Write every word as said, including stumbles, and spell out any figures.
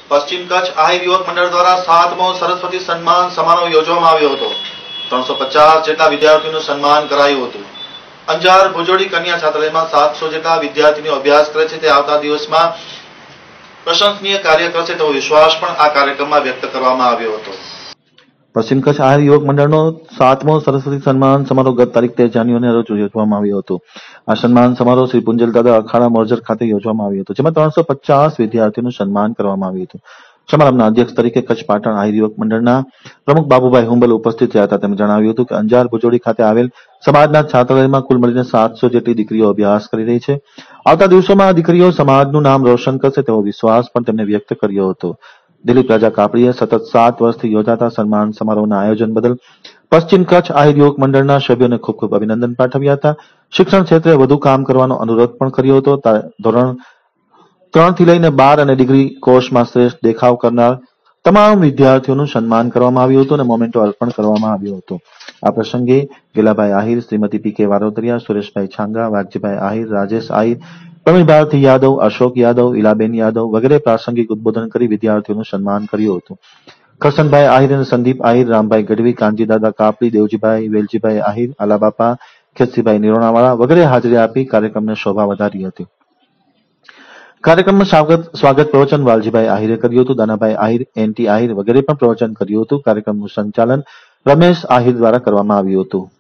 પશ્ચિમ કચ્છ આહિર યુવક મંડળ દ્વારા સાતમો સરસ્વતી સન્માન સમારોહ યોજવામાં આવ્યો હતો। ત્રણસો પચાસ જેટલા વિદ્યાર્થીઓનું સન્માન કરાયું હતું। અંજાર ભુજોડી કન્યા છાત્રાલયમાં સાતસો જેટલા વિદ્યાર્થીઓ અભ્યાસ કરે છે તે આવતા દિવસમાં પ્રશંસનીય કાર્ય કરશે તેવો વિશ્વાસ પણ આ કાર્યક્રમમાં વ્યક્ત કરવામાં આવ્યો હતો। પશ્ચિમ કચ્છ આહિર યુવક મંડળનો સાતમો સરસ્વતી સન્માન સમારોહ ગત તારીખ તેર જાન્યુઆરીના રોજ યોજવામાં આવ્યો હતો। આ સન્માન સમારોહ શ્રી પુંજલ દાદા અખાડા મોરજર ખાતે યોજવામાં આવ્યો હતો, જેમાં ત્રણસો પચાસ વિદ્યાર્થીઓનું સન્માન કરવામાં આવ્યું હતું। સમારંભના અધ્યક્ષ તરીકે કચ્છ પાટણ આહિર યુવક મંડળના પ્રમુખ બાબુભાઈ હુંબલ ઉપસ્થિત રહ્યા હતા। તેમણે જણાવ્યું હતું કે અંજાર ભુજોડી ખાતે આવેલ સમાજના છાત્રાલયમાં કુલ મળીને સાતસો જેટલી દીકરીઓ અભ્યાસ કરી રહી છે। આવતા દિવસોમાં આ દીકરીઓ સમાજનું નામ રોશન કરશે તેવો વિશ્વાસ પણ તેમણે વ્યક્ત કર્યો હતો। દિલીપ રાજા કાપડીએ સતત સાત વર્ષથી યોજાતા સન્માન સમારોહના આયોજન બદલ પશ્ચિમ કચ્છ આહિર યુવક મંડળના સભ્યોને ખૂબ ખૂબ અભિનંદન પાઠવ્યા હતા। શિક્ષણ ક્ષેત્રે વધુ કામ કરવાનો અનુરોધ પણ કર્યો હતો। ધોરણ ત્રણ થી લઈને બાર અને ડિગ્રી કોર્સમાં શ્રેષ્ઠ દેખાવ કરનાર તમામ વિદ્યાર્થીઓનું સન્માન કરવામાં આવ્યું હતું અને મોમેન્ટો અર્પણ કરવામાં આવ્યો હતો। આ પ્રસંગે ગેલાભાઈ આહિર, શ્રીમતી પી કે વારોતરિયા, સુરેશભાઈ છાંગા, વાઘજીભાઈ આહિર, રાજેશ આહિર, પ્રવીણ ભારતી યાદવ, અશોક યાદવ, ઇલાબેન યાદવ વગેરે પ્રાસંગિક ઉદબોધન કરી વિદ્યાર્થીઓનું સન્માન કર્યું હતું। કરશનભાઈ આહિર અને સંદીપ આહિર, રામભાઈ ગઢવી, કાનજીદાદા કાપડી, દેવજીભાઈ, વેલજીભાઈ આહિર, આલાબાપા, ખેતસીભાઈ નિરોણાવાળા વગેરે હાજરી આપી કાર્યક્રમને શોભા વધારી હતી। કાર્યક્રમમાં સ્વાગત સ્વાગત પ્રવચન વાલજીભાઈ આહિરે કર્યું હતું। દાનાભાઈ આહિર, એનટી આહિર વગેરે પણ પ્રવચન કર્યું હતું। કાર્યક્રમનું સંચાલન રમેશ આહિર દ્વારા કરવામાં આવ્યું હતું।